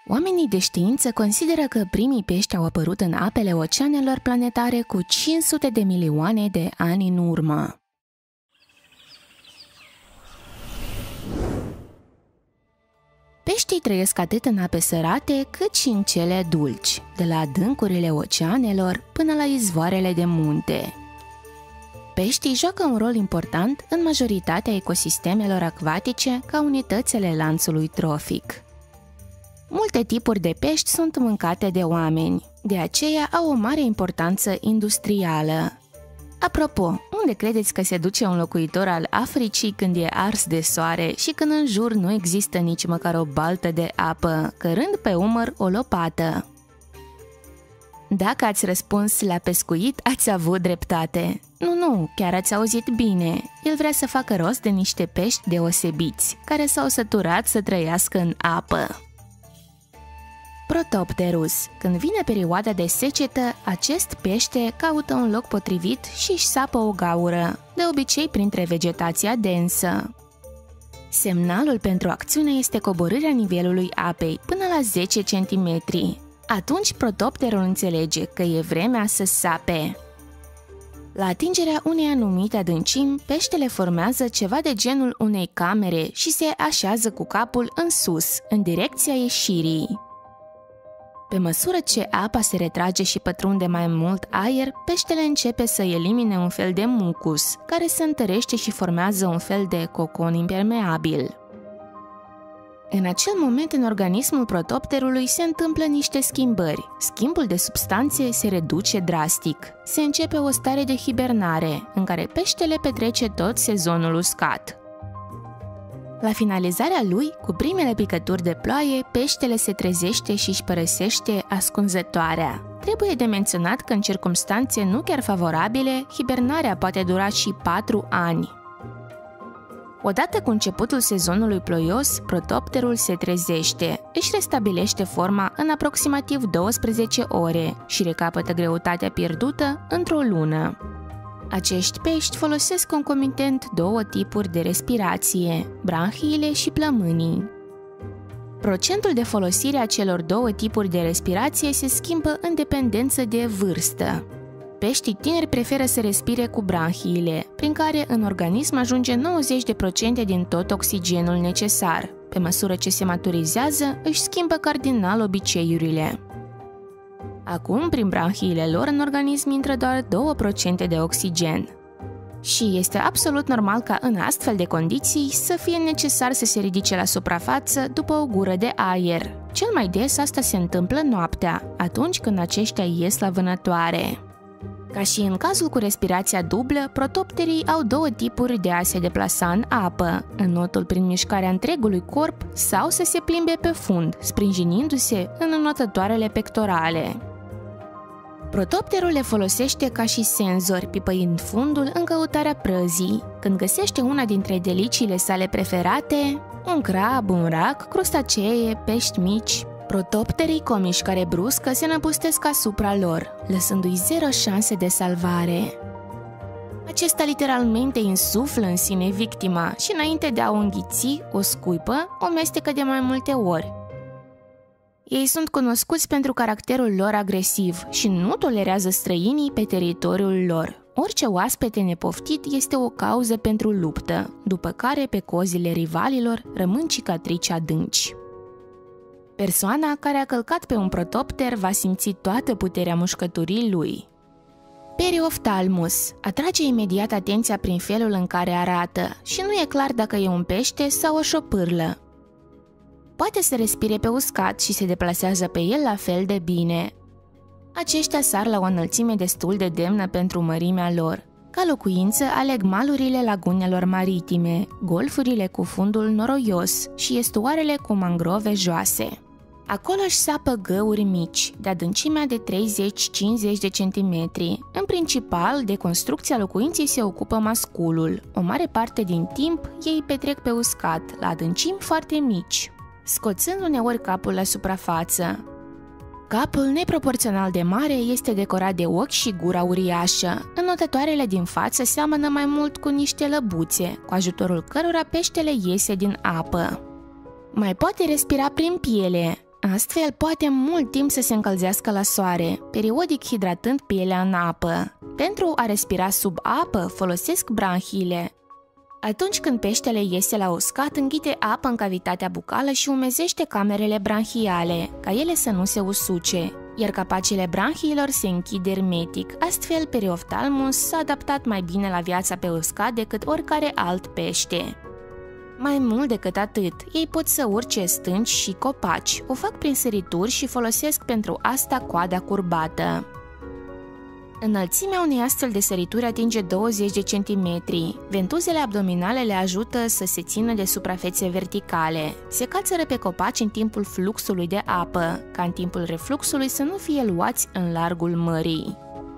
Oamenii de știință consideră că primii pești au apărut în apele oceanelor planetare cu 500 de milioane de ani în urmă. Peștii trăiesc atât în ape sărate, cât și în cele dulci, de la adâncurile oceanelor până la izvoarele de munte. Peștii joacă un rol important în majoritatea ecosistemelor acvatice ca unități ale lanțului trofic. Multe tipuri de pești sunt mâncate de oameni, de aceea au o mare importanță industrială. Apropo, unde credeți că se duce un locuitor al Africii când e ars de soare și când în jur nu există nici măcar o baltă de apă, cărând pe umăr o lopată? Dacă ați răspuns la pescuit, ați avut dreptate. Nu, chiar ați auzit bine. El vrea să facă rost de niște pești deosebiți, care s-au săturat să trăiască în apă. Protopterus. Când vine perioada de secetă, acest pește caută un loc potrivit și își sapă o gaură, de obicei printre vegetația densă. Semnalul pentru acțiune este coborârea nivelului apei până la 10 cm. Atunci protopterul înțelege că e vremea să sape. La atingerea unei anumite adâncimi, peștele formează ceva de genul unei camere și se așează cu capul în sus, în direcția ieșirii. Pe măsură ce apa se retrage și pătrunde mai mult aer, peștele începe să elimine un fel de mucus, care se întărește și formează un fel de cocon impermeabil. În acel moment, în organismul protopterului se întâmplă niște schimbări. Schimbul de substanțe se reduce drastic. Se începe o stare de hibernare, în care peștele petrece tot sezonul uscat. La finalizarea lui, cu primele picături de ploaie, peștele se trezește și își părăsește ascunzătoarea. Trebuie de menționat că în circumstanțe nu chiar favorabile, hibernarea poate dura și 4 ani. Odată cu începutul sezonului ploios, protopterul se trezește, își restabilește forma în aproximativ 12 ore și recapătă greutatea pierdută într-o lună. Acești pești folosesc concomitent două tipuri de respirație, branhiile și plămânii. Procentul de folosire a celor două tipuri de respirație se schimbă în dependență de vârstă. Peștii tineri preferă să respire cu branhiile, prin care în organism ajunge 90% din tot oxigenul necesar. Pe măsură ce se maturizează, își schimbă cardinal obiceiurile. Acum, prin branhiile lor, în organism intră doar 2% de oxigen. Și este absolut normal ca în astfel de condiții să fie necesar să se ridice la suprafață după o gură de aer. Cel mai des asta se întâmplă noaptea, atunci când aceștia ies la vânătoare. Ca și în cazul cu respirația dublă, protopterii au două tipuri de a se deplasa în apă, înnotul prin mișcarea întregului corp sau să se plimbe pe fund, sprijinindu-se în înnotătoarele pectorale. Protopterul le folosește ca și senzori, pipăind fundul în căutarea prăzii. Când găsește una dintre deliciile sale preferate, un crab, un rac, crustacee, pești mici, protopterii cu o mișcare bruscă se năpustesc asupra lor, lăsându-i 0 șanse de salvare. Acesta literalmente insuflă în sine victima și înainte de a o înghiți, o scuipă, o mestecă de mai multe ori. Ei sunt cunoscuți pentru caracterul lor agresiv și nu tolerează străinii pe teritoriul lor. Orice oaspete nepoftit este o cauză pentru luptă, după care pe cozile rivalilor rămân cicatrici adânci. Persoana care a călcat pe un protopter va simți toată puterea mușcăturii lui. Perioftalmus atrage imediat atenția prin felul în care arată și nu e clar dacă e un pește sau o șopârlă. Poate să respire pe uscat și se deplasează pe el la fel de bine. Aceștia sar la o înălțime destul de demnă pentru mărimea lor. Ca locuință aleg malurile lagunelor maritime, golfurile cu fundul noroios și estuarele cu mangrove joase. Acolo își sapă găuri mici, de adâncimea de 30-50 de centimetri. În principal, de construcția locuinței se ocupă masculul. O mare parte din timp ei petrec pe uscat, la adâncimi foarte mici, scoțând uneori capul la suprafață. Capul, neproporțional de mare, este decorat de ochi și gura uriașă. Înnotătoarele din față seamănă mai mult cu niște lăbuțe, cu ajutorul cărora peștele iese din apă. Mai poate respira prin piele. Astfel, poate mult timp să se încălzească la soare, periodic hidratând pielea în apă. Pentru a respira sub apă, folosesc branhiile. Atunci când peștele iese la uscat, înghite apă în cavitatea bucală și umezește camerele branhiale, ca ele să nu se usuce, iar capacele branhiilor se închid ermetic. Astfel, Periophthalmus s-a adaptat mai bine la viața pe uscat decât oricare alt pește. Mai mult decât atât, ei pot să urce stânci și copaci, o fac prin sărituri și folosesc pentru asta coada curbată. Înălțimea unei astfel de sărituri atinge 20 de centimetri. Ventuzele abdominale le ajută să se țină de suprafețe verticale. Se cațără pe copaci în timpul fluxului de apă, ca în timpul refluxului să nu fie luați în largul mării.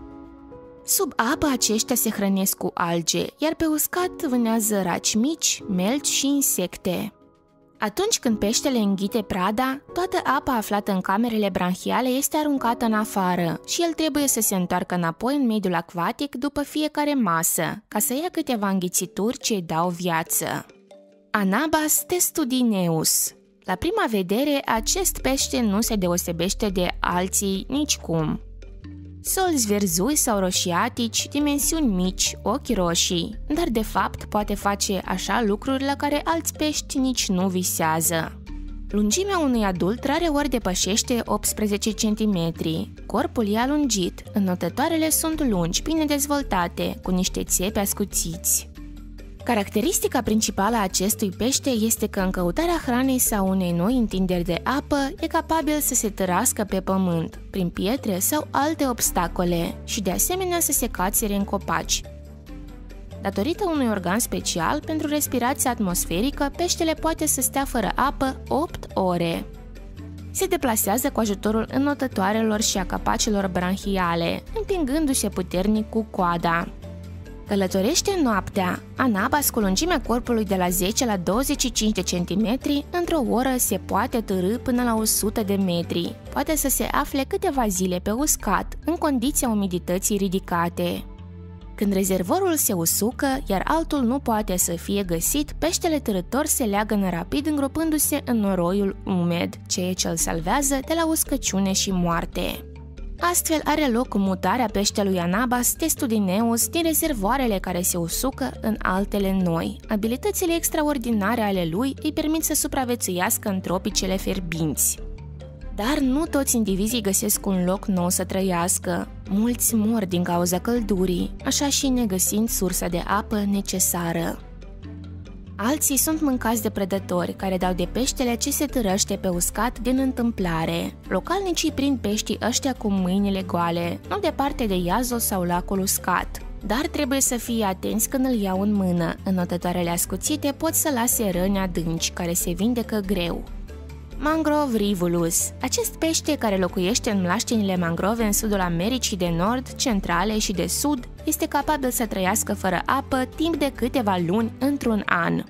Sub apă aceștia se hrănesc cu alge, iar pe uscat vânează raci mici, melci și insecte. Atunci când peștele înghite prada, toată apa aflată în camerele branhiale este aruncată în afară și el trebuie să se întoarcă înapoi în mediul acvatic după fiecare masă, ca să ia câteva înghițituri ce îi dau viață. Anabas testudineus. La prima vedere, acest pește nu se deosebește de alții nicicum. Solzi verzui sau roșiatici, dimensiuni mici, ochi roșii, dar de fapt poate face așa lucruri la care alți pești nici nu visează. Lungimea unui adult rareori depășește 18 cm. Corpul e alungit, înotătoarele sunt lungi, bine dezvoltate, cu niște țepi ascuțiți. Caracteristica principală a acestui pește este că în căutarea hranei sau unei noi întinderi de apă e capabil să se tărască pe pământ, prin pietre sau alte obstacole și de asemenea să se cațere în copaci. Datorită unui organ special, pentru respirația atmosferică, peștele poate să stea fără apă 8 ore. Se deplasează cu ajutorul înotătoarelor și a capacilor branhiale, împingându-se puternic cu coada. Călătorește noaptea. Anabas, cu lungimea corpului de la 10 la 25 de centimetri, într-o oră se poate târî până la 100 de metri. Poate să se afle câteva zile pe uscat, în condiția umidității ridicate. Când rezervorul se usucă, iar altul nu poate să fie găsit, peștele târător se leagănă rapid îngropându-se în noroiul umed, ceea ce îl salvează de la uscăciune și moarte. Astfel are loc mutarea peștelui Anabas testudineus din rezervoarele care se usucă în altele noi. Abilitățile extraordinare ale lui îi permit să supraviețuiască în tropicele fierbinți. Dar nu toți indivizii găsesc un loc nou să trăiască. Mulți mor din cauza căldurii, așa și negăsind sursa de apă necesară. Alții sunt mâncați de prădători care dau de peștele ce se târăște pe uscat din întâmplare. Localnicii prind peștii ăștia cu mâinile goale, nu departe de Iazos sau lacul uscat. Dar trebuie să fie atenți când îl iau în mână. Înotătoarele ascuțite pot să lase răni adânci, care se vindecă greu. Mangrove rivulus. Acest pește, care locuiește în mlaștinile mangrove în sudul Americii de Nord, centrale și de sud, este capabil să trăiască fără apă timp de câteva luni într-un an.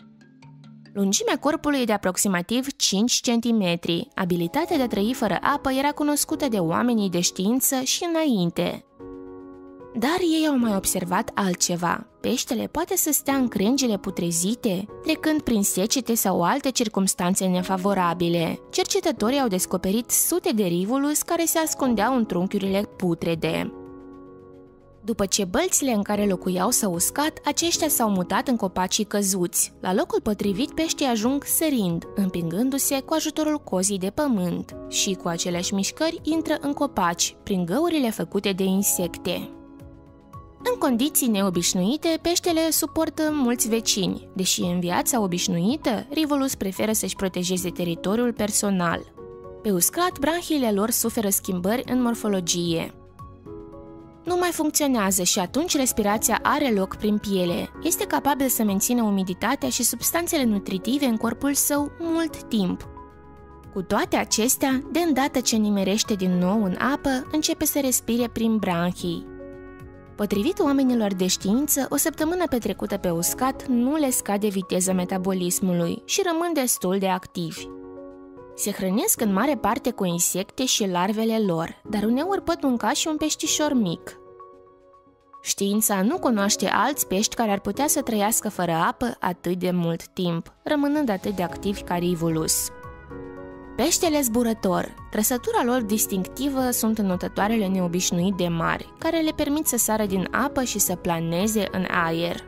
Lungimea corpului e de aproximativ 5 cm. Abilitatea de a trăi fără apă era cunoscută de oamenii de știință și înainte. Dar ei au mai observat altceva. Peștele poate să stea în crengile putrezite, trecând prin secete sau alte circumstanțe nefavorabile. Cercetătorii au descoperit sute de rivulus care se ascundeau în trunchiurile putrede. După ce bălțile în care locuiau s-au uscat, aceștia s-au mutat în copacii căzuți. La locul potrivit, peștii ajung sărind, împingându-se cu ajutorul cozii de pământ și, cu aceleași mișcări, intră în copaci, prin găurile făcute de insecte. În condiții neobișnuite, peștele suportă mulți vecini, deși în viața obișnuită, rivulus preferă să-și protejeze teritoriul personal. Pe uscat, branhiile lor suferă schimbări în morfologie. Nu mai funcționează și atunci respirația are loc prin piele. Este capabil să mențină umiditatea și substanțele nutritive în corpul său mult timp. Cu toate acestea, de îndată ce nimerește din nou în apă, începe să respire prin branhii. Potrivit oamenilor de știință, o săptămână petrecută pe uscat nu le scade viteza metabolismului și rămân destul de activi. Se hrănesc în mare parte cu insecte și larvele lor, dar uneori pot mânca și un peștișor mic. Știința nu cunoaște alți pești care ar putea să trăiască fără apă atât de mult timp, rămânând atât de activi ca rivulus. Peștele zburător. Trăsătura lor distinctivă sunt înotătoarele neobișnuit de mari, care le permit să sară din apă și să planeze în aer.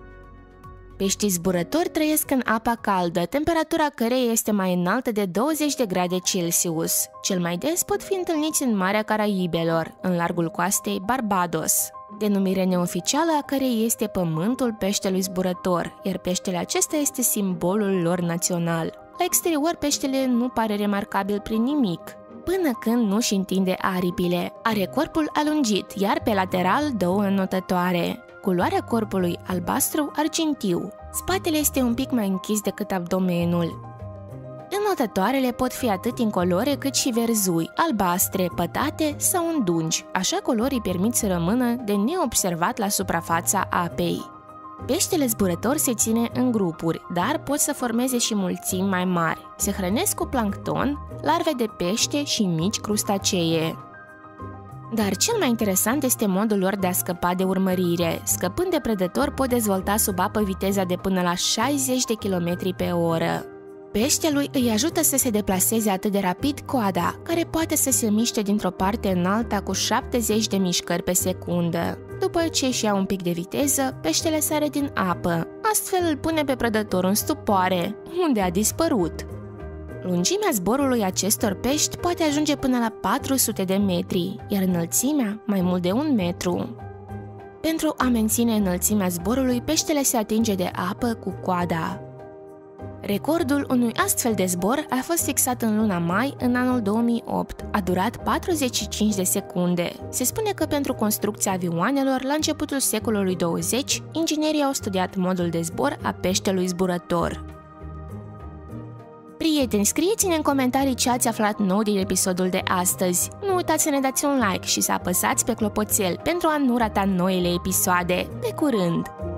Peștii zburători trăiesc în apa caldă, temperatura căreia este mai înaltă de 20 de grade Celsius. Cel mai des pot fi întâlniți în Marea Caraibelor, în largul coastei Barbados, denumire neoficială a cărei este pământul peștelui zburător, iar peștele acesta este simbolul lor național. La exterior, peștele nu pare remarcabil prin nimic, până când nu-și întinde aripile. Are corpul alungit, iar pe lateral două înotătoare. Culoarea corpului albastru-argintiu. Spatele este un pic mai închis decât abdomenul. Înotătoarele pot fi atât incolore cât și verzui, albastre, pătate sau îndungi, așa culori îi permit să rămână de neobservat la suprafața apei. Peștele zburător se ține în grupuri, dar pot să formeze și mulțimi mai mari. Se hrănesc cu plancton, larve de pește și mici crustacee. Dar cel mai interesant este modul lor de a scăpa de urmărire. Scăpând de prădător, pot dezvolta sub apă viteza de până la 60 de km pe oră. Peștelui îi ajută să se deplaseze atât de rapid coada, care poate să se miște dintr-o parte în alta cu 70 de mișcări pe secundă. După ce își ia un pic de viteză, peștele sare din apă. Astfel îl pune pe prădător în stupoare, unde a dispărut. Lungimea zborului acestor pești poate ajunge până la 400 de metri, iar înălțimea mai mult de 1 metru. Pentru a menține înălțimea zborului, peștele se atinge de apă cu coada. Recordul unui astfel de zbor a fost fixat în luna mai în anul 2008. A durat 45 de secunde. Se spune că pentru construcția avioanelor, la începutul secolului 20, inginerii au studiat modul de zbor a peștelui zburător. Prieteni, scrieți-ne în comentarii ce ați aflat nou din episodul de astăzi. Nu uitați să ne dați un like și să apăsați pe clopoțel pentru a nu rata noile episoade. Pe curând!